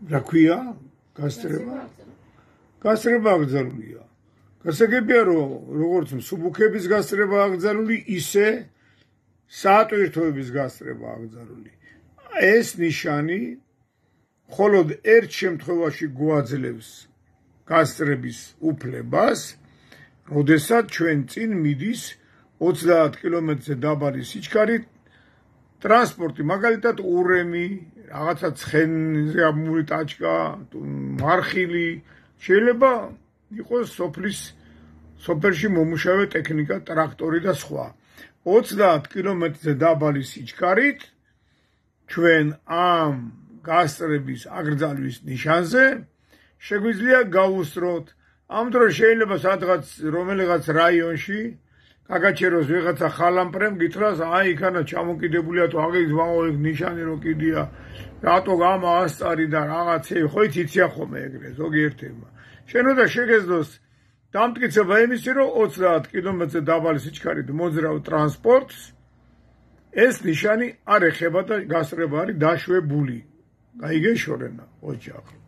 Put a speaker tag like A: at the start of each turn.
A: რა ქვია? გასწრება? გასწრება აკრძალულია. გასაგებია რომ როგორც მსუბუქების გასწრება აკრძალული, ისე საატვირთოების გასწრება აკრძალული. ეს ნიშანი მხოლოდ ერთ შემთხვევაში გვაძლევს გასწრების უფლებას, როდესაც ჩვენ წინ მიდის 30 კილომეტრზე დაბალი სიჩქარით ტრანსპორტი, მაგალითად ურემი, რაღაცა ცხენზე ამური ტაჩკა, მარხილი, შეიძლება იყოს სოფელში მომუშავე ტექნიკა, ტრაქტორი და სხვა. 30 კილომეტრზე დაბალი სიჩქარით ჩვენ ამ გასწრების აკრძალვის ნიშანზე შეგვიძლია გავუსწროთ. ამ დროს შეიძლება სადღაც რომელიღაც რაიონში გაგაჩეროს ვიღაცა ხალამპრემ გითხრას, აი იქანა ჩამოკიდებულია თუ აგეთ ვაოიქ ნიშანი რო კიდია, რატო გამა ასწარი და რაღაცე, ხო იცია ხოლმე ეგრე ზოგიერთებმა. შენ უნდა შეგეძლოს დამტკიცება იმისი, რომ 30 კილომეტრზე დაბალი სიჩქარით მოძრავ ტრანსპორტს ეს ნიშანი არ ეხება და გასწრება არის დაშვებული. გაიგე შორენა, ოჯახ.